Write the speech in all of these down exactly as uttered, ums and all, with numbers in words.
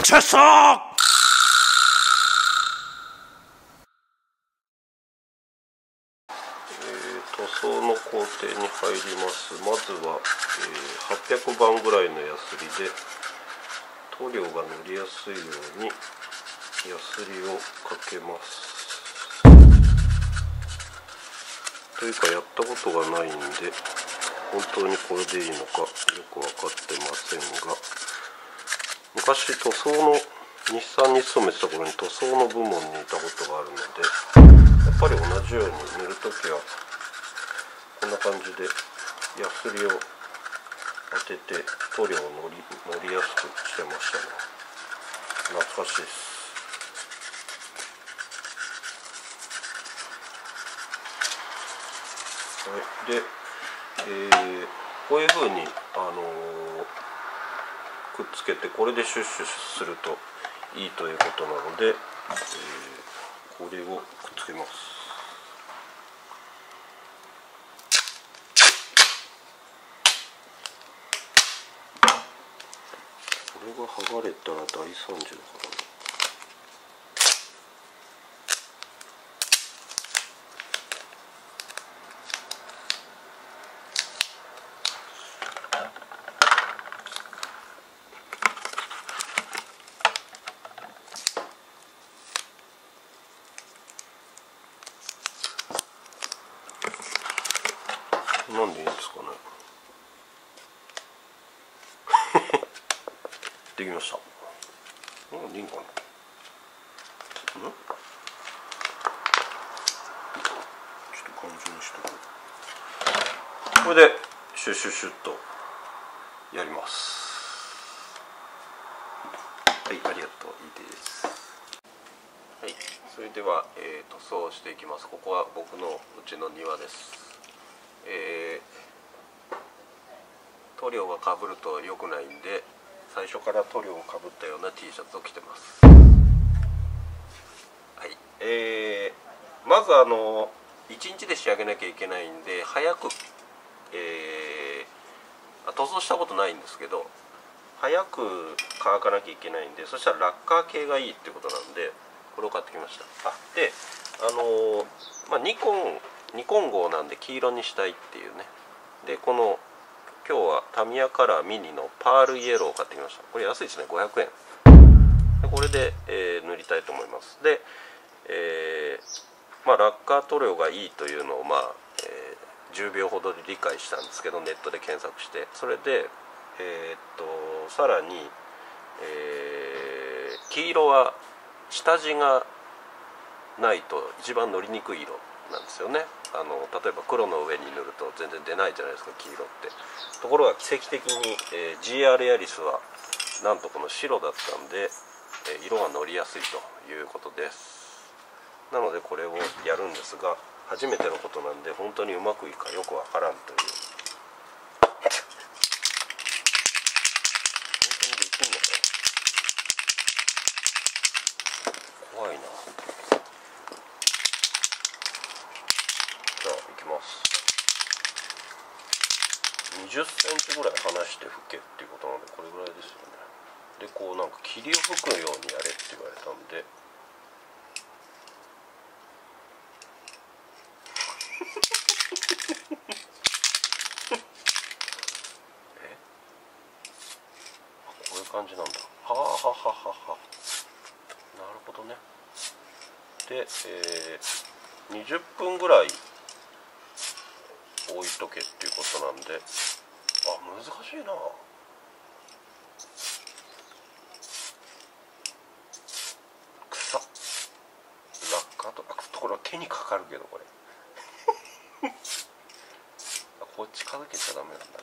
チェスト。 塗装の工程に入ります。まずは、えー、はっぴゃくばんぐらいのヤスリで塗料が塗りやすいようにヤスリをかけます。というかやったことがないんで本当にこれでいいのかよく分かってませんが、昔塗装の日産に勤めてた頃に塗装の部門にいたことがあるので、やっぱり同じように塗るときはこんな感じでヤスリを当てて塗料を塗り、塗りやすくしてましたね。懐かしいです。はい、で、えー、こういう風に、あのー、くっつけてこれでシュッシュするといいということなので、えー、これをくっつけます。これが剥がれたら大惨事だからね。なんでいいんですかね。できました。なんでいいんかな。ん？ちょっと感じにしてこれでシュッシュッシュッとやります。はい、ありがとう。いいです。はい、それでは、えー、塗装をしていきます。ここは僕のうちの庭です。えー、塗料がかぶると良くないんで最初から塗料をかぶったような T シャツを着てます。はい、えー、まずあのいちにちで仕上げなきゃいけないんで早く、えー、塗装したことないんですけど早く乾かなきゃいけないんで、そしたらラッカー系がいいってことなんでこれを買ってきました。あであのー、まあニコンニコン号なんで黄色にしたいっていうね。でこの今日はタミヤカラーミニのパールイエローを買ってきました。これ安いですね、ごひゃくえんでこれで、えー、塗りたいと思います。で、えーまあ、ラッカー塗料がいいというのを、まあえー、じゅうびょうほどで理解したんですけどネットで検索して、それで、えー、っとさらに、えー、黄色は下地がないと一番乗りにくい色なんですよね。あの例えば黒の上に塗ると全然出ないじゃないですか、黄色って。ところが奇跡的に、えー、ジーアール ヤリスはなんとこの白だったんで、えー、色が乗りやすいということです。なのでこれをやるんですが初めてのことなんで本当にうまくいくかよくわからんという。本当にできるのかな、怖いな。じゃあいきます。にじゅっセンチぐらい離して吹けっていうことなのでこれぐらいですよね。でこうなんか霧を吹くようにやれって言われたんでえこういう感じなんだ。はあはははは。なるほどね。で、えー、にじゅっぷんぐらい置いとけっていうことなんで、あ、難しいな。草ラッカーとかこれは手にかかるけどこれこっち近づけちゃダメなんだね。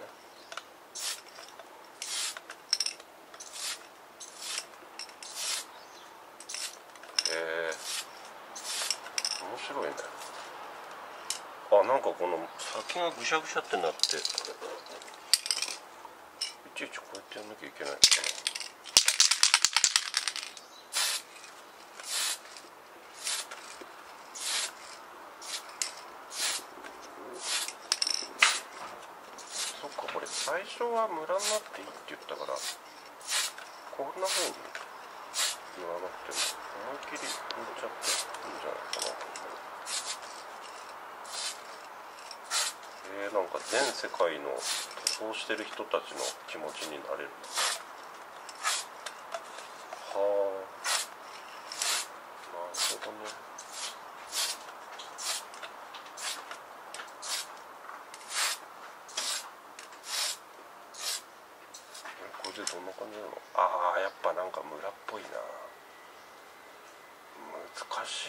へえ面白いね。あ、なんかこの先がぐしゃぐしゃってなっていちいちこうやってやんなきゃいけないのかな。そっか、これ最初はムラになっていいって言ったからこんな風に塗らなくても思いっきり塗っちゃっていいんじゃないかな。えー、なんか全世界の塗装してる人たちの気持ちになれる。はあ、なるほどね。これでどんな感じなの？ああ、やっぱなんか村っぽいな。難しい。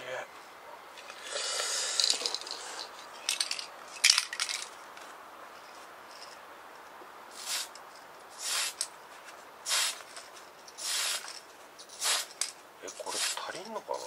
え、これ足りんのかな？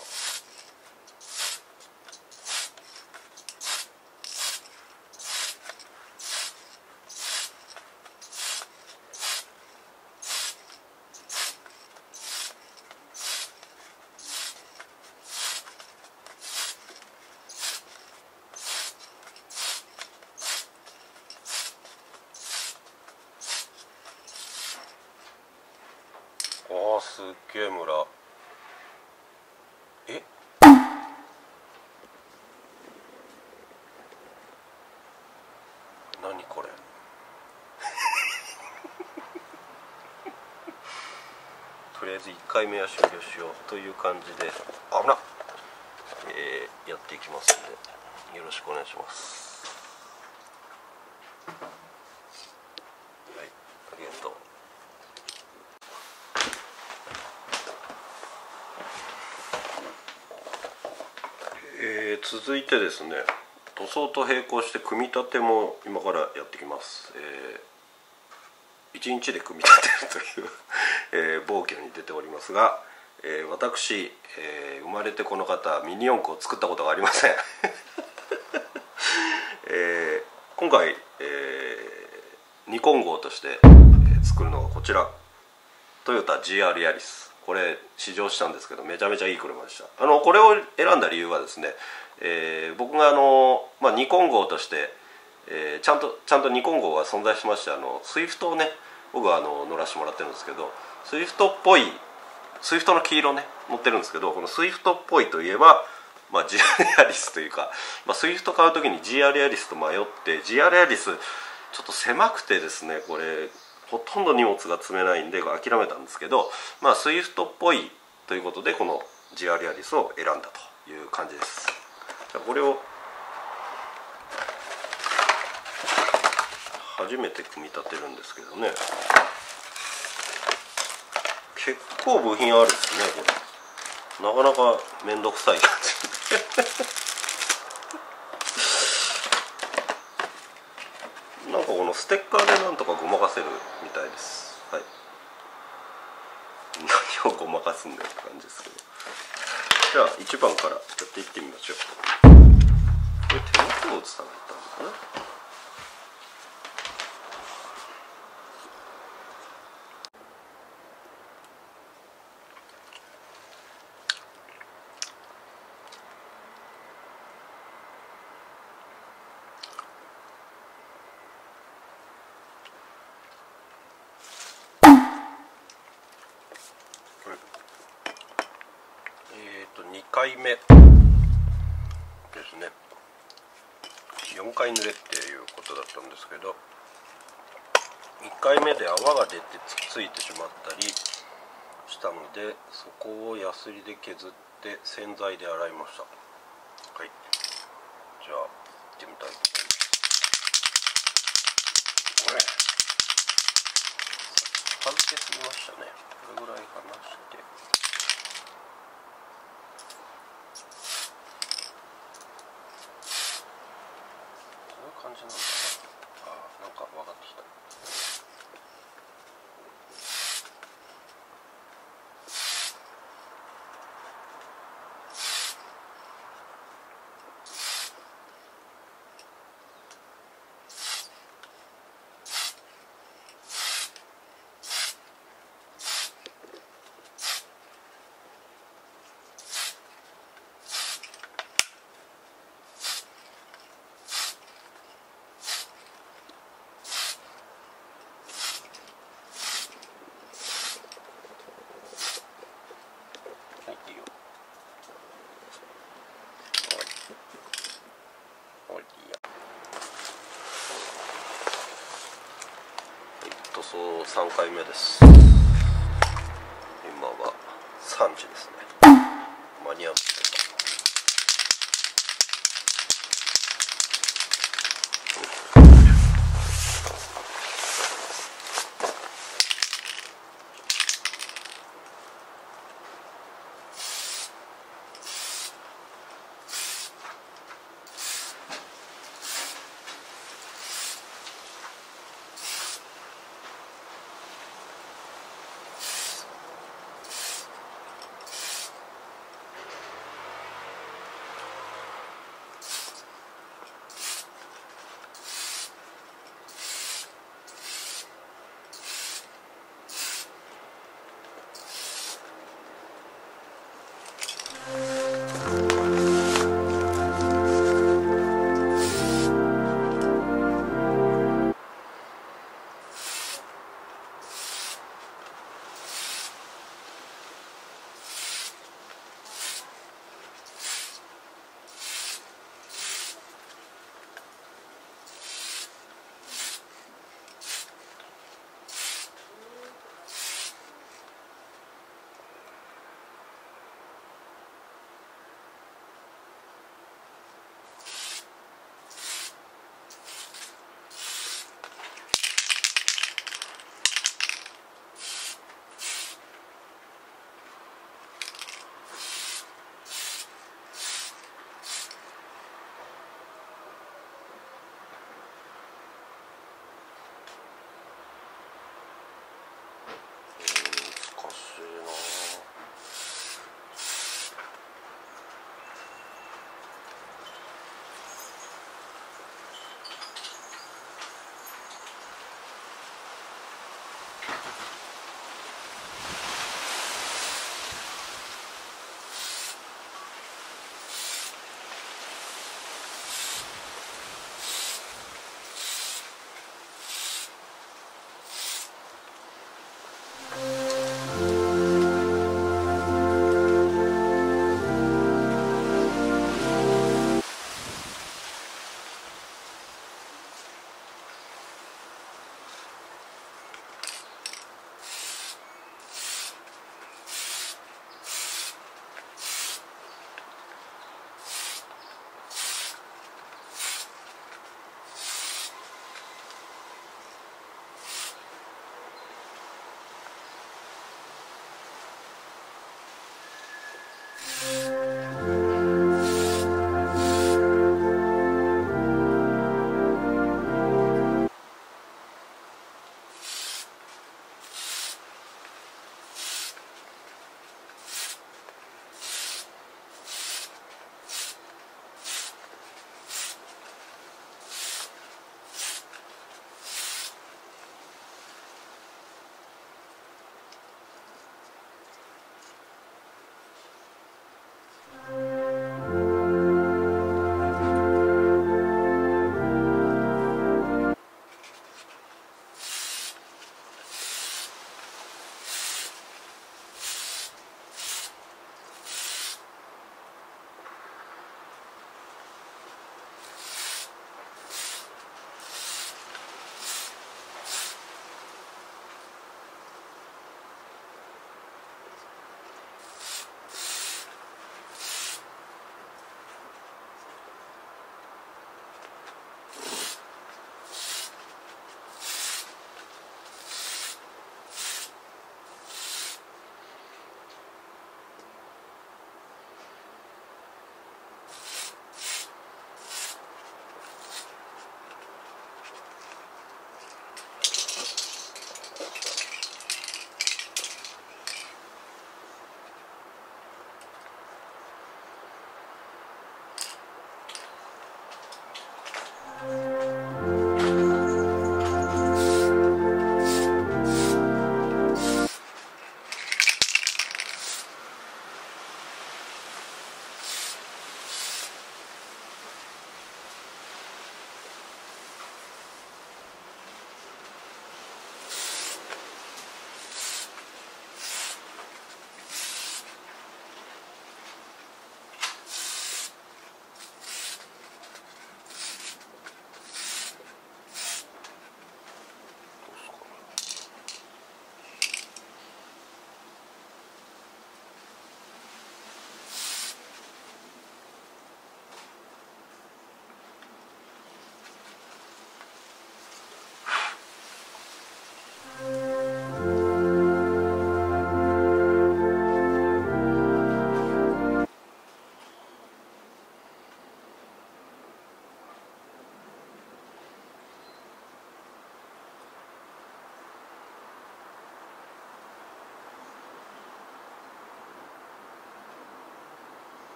ああ、すっげえ村。え何これとりあえずいっかいめは終了しようという感じで、危な、えー、やっていきますんでよろしくお願いします。はい、ありがとう。えー、続いてですね、塗装と並行して組み立ても今からやってきます。えー、いちにちで組み立てるという、えー、暴挙に出ておりますが、えー、私、えー、生まれてこの方ミニ四駆を作ったことがありません、えー、今回、えー、ニコン号として、えー、作るのがこちら、トヨタ ジーアール ヤリス。これ試乗したんですけどめちゃめちゃいい車でした。あのこれを選んだ理由はですね、えー、僕があの、まあ、ニコン号として、えー、ちゃんとちゃんとニコン号が存在しまして、あのスイフトをね僕はあの乗らせてもらってるんですけど、スイフトっぽいスイフトの黄色ね乗ってるんですけど、このスイフトっぽいといえば、まあ、ジーアール ヤリスというか、まあ、スイフト買う時に ジーアール ヤリスと迷って、 ジーアール ヤリスちょっと狭くてですね、これほとんど荷物が積めないんで諦めたんですけど、まあ、スイフトっぽいということでこの ジーアール ヤリスを選んだという感じです。じゃあこれを初めて組み立てるんですけどね、結構部品あるですね。これなかなか面倒くさい感じなんかこのステッカーでなんとかごまかせるみたいです。はい、何をごまかすんだよって感じですけど、じゃあいちばんからやっていってみましょう。これ手元を伝わったのかな。えっとにかいめですね。よんかい濡れっていうことだったんですけど、いっかいめで泡が出てついてしまったりしたので、そこをヤスリで削って洗剤で洗いました。はい、じゃあ行ってみたいと思います。これ外けすぎましたね。これぐらい離して、こういう感じなんだな。あ、なんか分かってきた。 送さんかいめです。今はさんじですね。間に合う。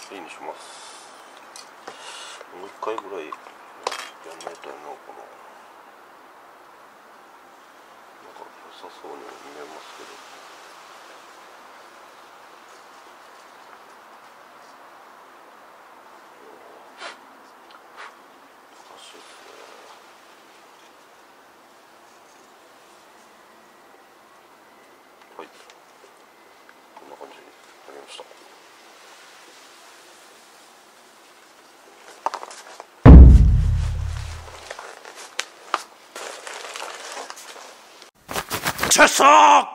いいにします。もう一回ぐらいやんないとやんのかな。なんか良さそうに見えますけど。難しいですね。はい、こんな感じになりました。チェストー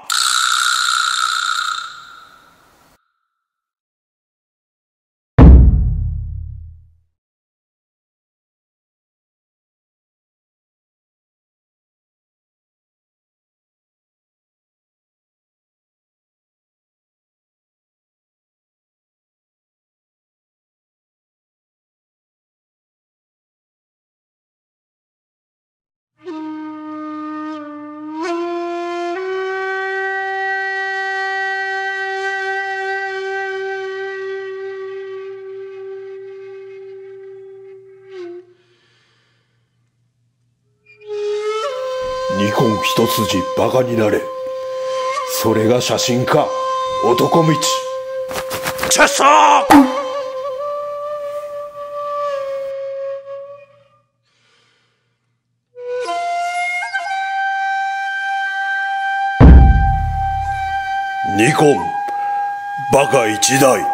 ニコン一筋バカになれ。それが写真か、男道。 チェストーニコンバカ一台。